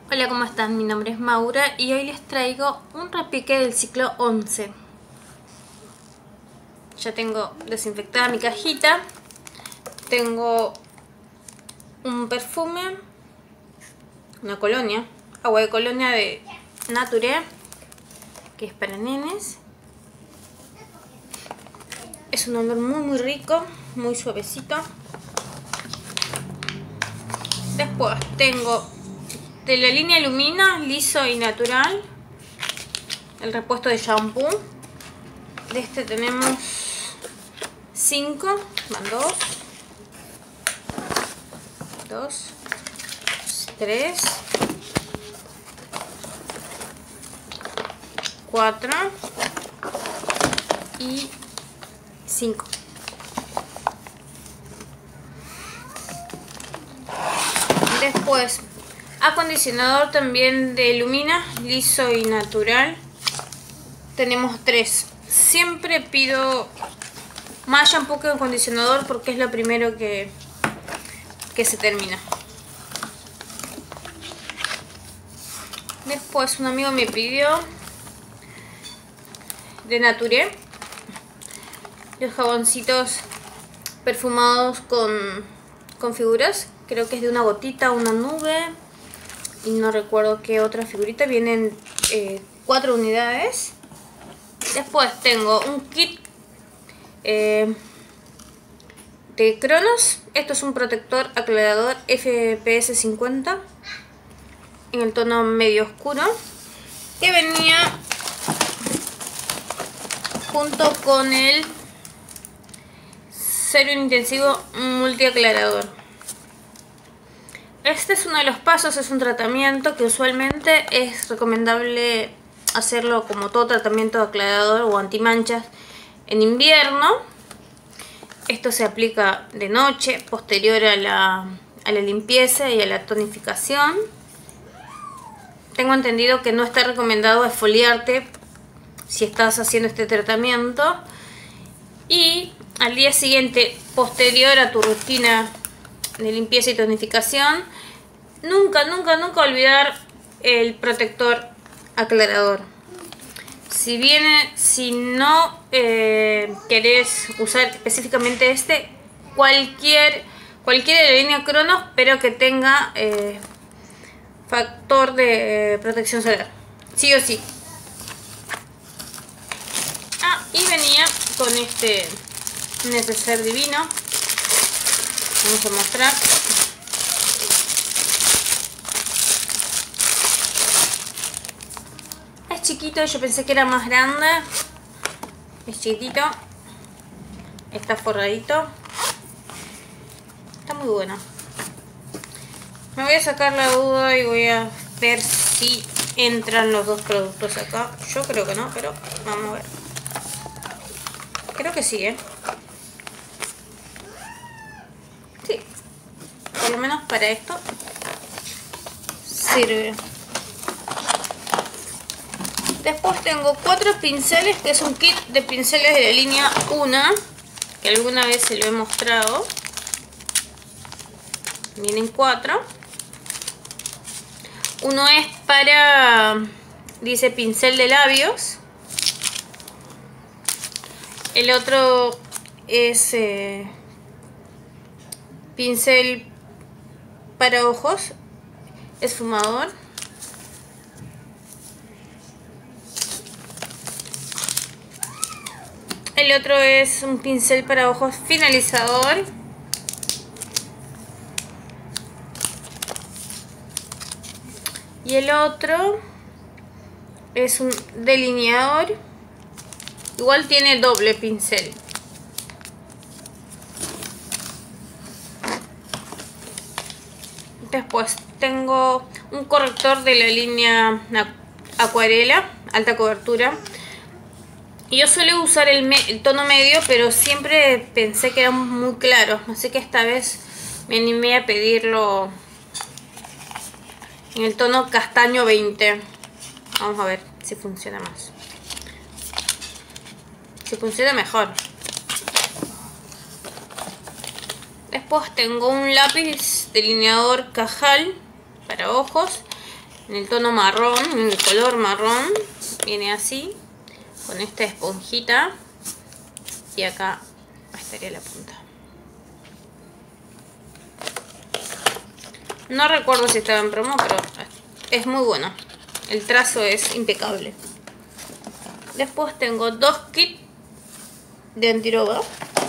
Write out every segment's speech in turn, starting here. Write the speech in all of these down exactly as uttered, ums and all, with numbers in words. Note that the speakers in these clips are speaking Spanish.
Hola, ¿cómo están? Mi nombre es Maura y hoy les traigo un repique del ciclo once. Ya tengo desinfectada mi cajita. Tengo un perfume, una colonia, agua de colonia de Nature, que es para nenes. Es un olor muy muy rico, muy suavecito. Después tengo de la línea Lumina, liso y natural, el repuesto de shampoo. De este tenemos cinco, van dos, dos, tres, cuatro y cinco. Después, acondicionador también de Lumina, liso y natural. Tenemos tres. Siempre pido más shampoo que acondicionador porque es lo primero que, que se termina. Después un amigo me pidió de Nature los jaboncitos perfumados con, con figuras. Creo que es de una gotita, una nube y no recuerdo qué otra figurita. Vienen eh, cuatro unidades. Después tengo un kit eh, de Cronos. Esto es un protector aclarador F P S cincuenta en el tono medio oscuro, que venía junto con el serum intensivo multiaclarador. Este es uno de los pasos, es un tratamiento que usualmente es recomendable hacerlo como todo tratamiento aclarador o antimanchas en invierno. Esto se aplica de noche, posterior a la, a la limpieza y a la tonificación. Tengo entendido que no está recomendado exfoliarte si estás haciendo este tratamiento. Y al día siguiente, posterior a tu rutina de limpieza y tonificación, nunca, nunca, nunca olvidar el protector aclarador. Si viene, si no eh, querés usar específicamente este, cualquier, cualquier de la línea Cronos, pero que tenga eh, factor de eh, protección solar, sí o sí. Ah, y venía con este neceser divino. Vamos a mostrar. Es chiquito, yo pensé que era más grande. Es chiquitito. Está forradito. Está muy bueno. Me voy a sacar la duda y voy a ver si entran los dos productos acá. Yo creo que no, pero vamos a ver. Creo que sí, ¿eh? Sí. Por lo menos para esto sirve. Después tengo cuatro pinceles, que es un kit de pinceles de la línea Una, que alguna vez se lo he mostrado. Vienen cuatro. Uno es para, dice, pincel de labios. El otro es eh, pincel para ojos, esfumador. El otro es un pincel para ojos finalizador. Y el otro es un delineador. Igual tiene doble pincel. Después tengo un corrector de la línea Acuarela, alta cobertura. Y yo suelo usar el, me el tono medio, pero siempre pensé que era muy claro. Así que esta vez me animé a pedirlo en el tono castaño veinte. Vamos a ver si funciona más. Si funciona mejor. Después tengo un lápiz delineador Cajal para ojos. en el tono marrón, en el color marrón. Viene así, con esta esponjita. Y acá estaría la punta. No recuerdo si estaba en promo, pero es muy bueno. El trazo es impecable. Después tengo dos kits de antiroba,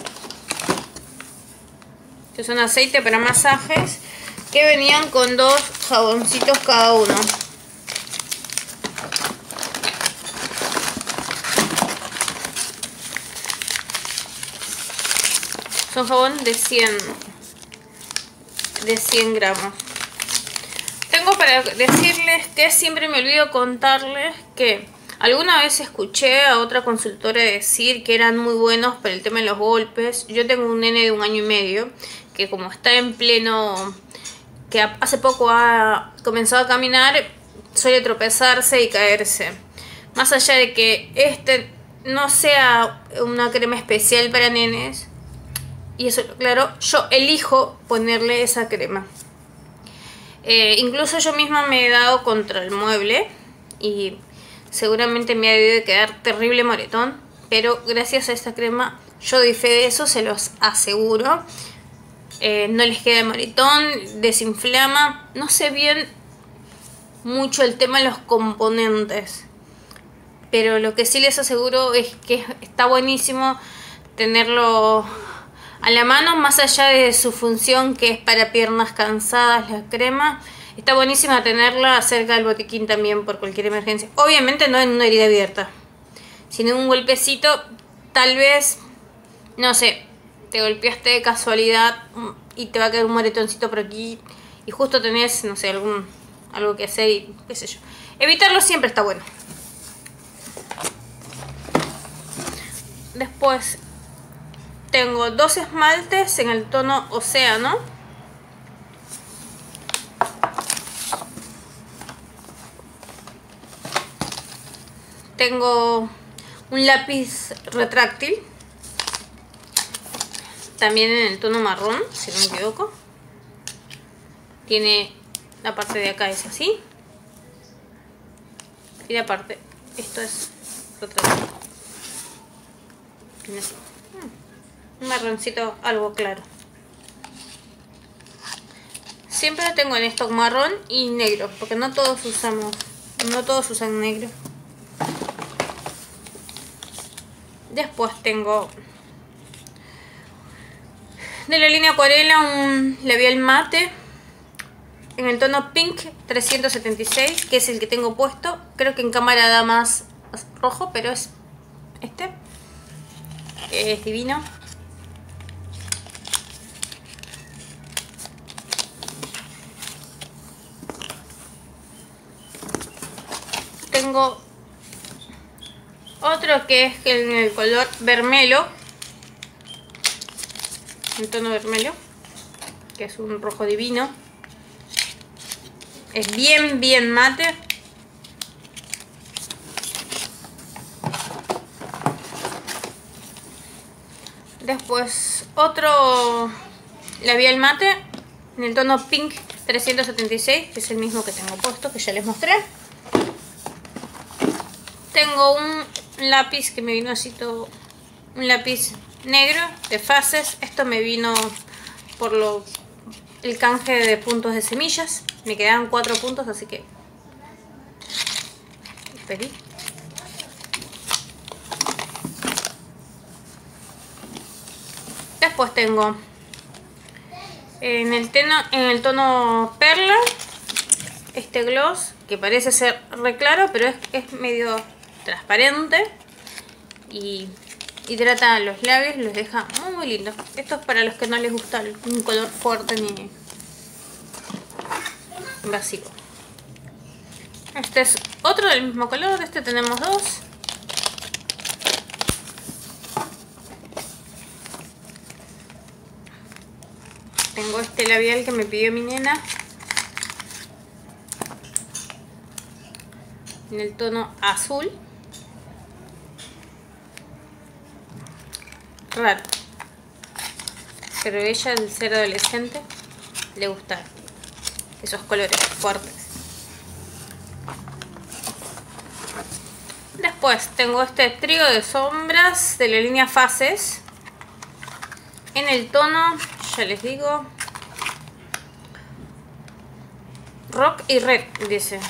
que son aceite para masajes, que venían con dos jaboncitos cada uno. Son jabón de cien de cien gramos. Tengo para decirles que siempre me olvido contarles que alguna vez escuché a otra consultora decir que eran muy buenos para el tema de los golpes. Yo tengo un nene de un año y medio que, como está en pleno, que hace poco ha comenzado a caminar, suele tropezarse y caerse. Más allá de que este no sea una crema especial para nenes, y eso claro, yo elijo ponerle esa crema. Eh, incluso yo misma me he dado contra el mueble y seguramente me ha debido quedar terrible moretón, pero gracias a esta crema yo doy fe de eso, se los aseguro. Eh, no les queda moretón, desinflama. No sé bien mucho el tema de los componentes, pero lo que sí les aseguro es que está buenísimo tenerlo a la mano, más allá de su función que es para piernas cansadas. La crema está buenísima tenerla cerca del botiquín también por cualquier emergencia. Obviamente no en una herida abierta, sino un golpecito, tal vez, no sé, te golpeaste de casualidad y te va a quedar un moretoncito por aquí y justo tenés, no sé, algún algo que hacer y qué sé yo. Evitarlo siempre está bueno. Después tengo dos esmaltes en el tono océano. Tengo un lápiz retráctil, también en el tono marrón, si no me equivoco. Tiene la parte de acá es así. Y la parte, esto es retráctil. Tiene así. Un marroncito algo claro. Siempre lo tengo en stock marrón y negro, porque no todos usamos, no todos usan negro. Después tengo de la línea Acuarela un labial mate en el tono Pink trescientos setenta y seis, que es el que tengo puesto. Creo que en cámara da más rojo, pero es este, que es divino. Tengo otro que es en el color vermelo, en tono vermelo, que es un rojo divino. Es bien, bien mate. Después otro labial mate en el tono Pink trescientos setenta y seis, que es el mismo que tengo puesto, que ya les mostré. Tengo un lápiz que me vino así todo, un lápiz negro de fases. Esto me vino por lo el canje de puntos de semillas. Me quedaban cuatro puntos, así que pedí. Después tengo en el, teno, en el tono perla este gloss, que parece ser re claro, pero es, es medio transparente y hidrata los labios, los deja muy, muy lindos. Esto es para los que no les gusta un color fuerte ni invasivo. Este es otro del mismo color, este tenemos dos. Tengo este labial que me pidió mi nena en el tono azul. Raro, pero ella, al ser adolescente, le gusta esos colores fuertes. Después tengo este trío de sombras de la línea Faces en el tono, ya les digo, Rock y Red, dice.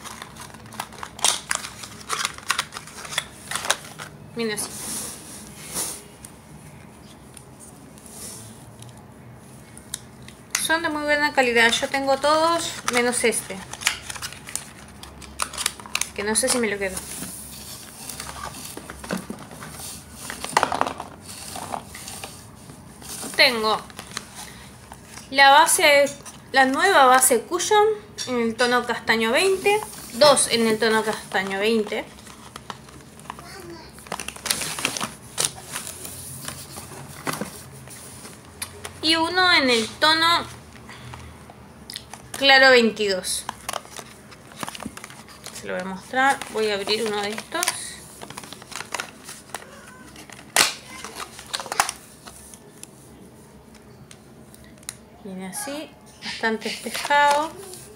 Miren así. Son de muy buena calidad. Yo tengo todos menos este, que no sé si me lo quedo. Tengo la base, la nueva base Cushion en el tono castaño veinte, dos en el tono castaño veinte, y uno en el tono claro veintidós. Se lo voy a mostrar. Voy a abrir uno de estos. Viene así, bastante espejado.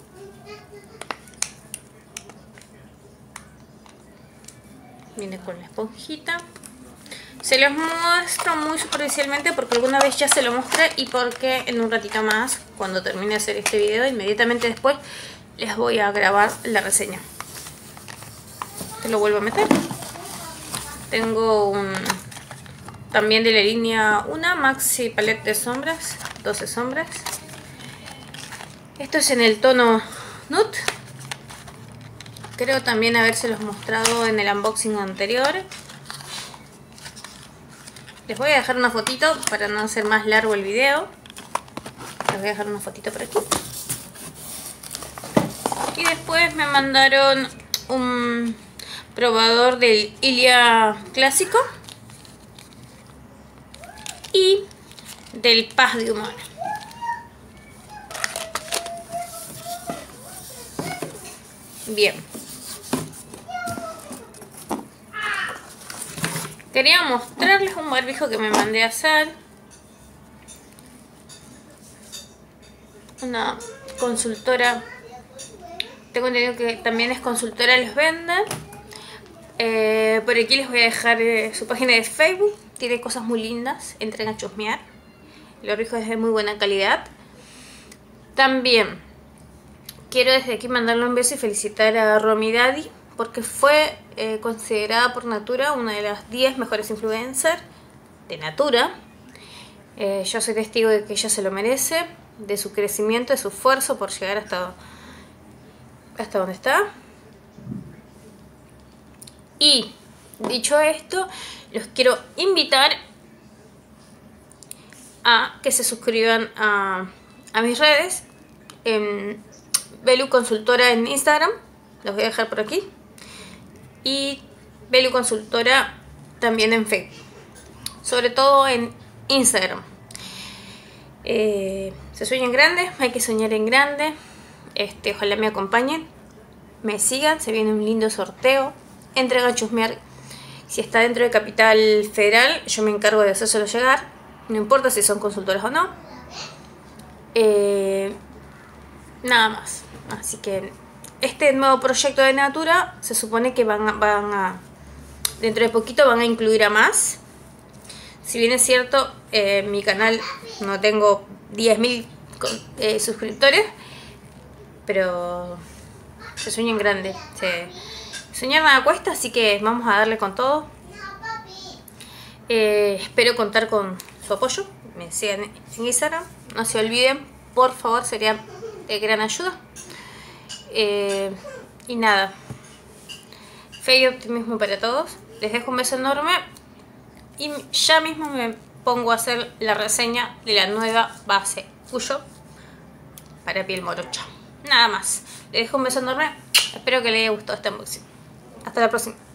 Viene con la esponjita. Se los muestro muy superficialmente porque alguna vez ya se lo mostré y porque en un ratito más, cuando termine de hacer este video, inmediatamente después les voy a grabar la reseña. Te lo vuelvo a meter. Tengo un también de la línea una Maxi Palette de sombras, doce sombras. Esto es en el tono Nude. Creo también habérselos mostrado en el unboxing anterior. Les voy a dejar una fotito para no hacer más largo el video. Les voy a dejar una fotito por aquí. Y después me mandaron un probador del Ilia clásico y del Paz de Humor. Bien. Quería mostrarles un barbijo que me mandé a hacer. Una consultora, tengo entendido que también es consultora, los vende. Eh, por aquí les voy a dejar eh, su página de Facebook. Tiene cosas muy lindas, entren a chusmear. El barbijo es de muy buena calidad. También quiero desde aquí mandarle un beso y felicitar a Romy Daddy, porque fue eh, considerada por Natura una de las diez mejores influencers de Natura. Eh, yo soy testigo de que ella se lo merece, de su crecimiento, de su esfuerzo por llegar hasta, hasta donde está. Y dicho esto, los quiero invitar a que se suscriban a, a mis redes. En Belu Consultora en Instagram, los voy a dejar por aquí. Y Belu Consultora también en Facebook, sobre todo en Instagram. Eh, se sueña en grande, hay que soñar en grande. Este, ojalá me acompañen, me sigan, se viene un lindo sorteo. Entren a chusmear. Si está dentro de Capital Federal, yo me encargo de hacérselo llegar, no importa si son consultoras o no. Eh, nada más. Así que este nuevo proyecto de Natura se supone que van a, van a dentro de poquito van a incluir a más. Si bien es cierto, eh, mi canal no tengo diez mil eh, suscriptores, pero se sueña en grande. Se, soñar nada cuesta, así que vamos a darle con todo. Eh, espero contar con su apoyo. Me sigan en Instagram. No se olviden, por favor, sería de gran ayuda. Eh, y nada, fe y optimismo para todos. Les dejo un beso enorme y ya mismo me pongo a hacer la reseña de la nueva base Cuyo para piel morocha. Nada más, les dejo un beso enorme. Espero que les haya gustado este unboxing. Hasta la próxima.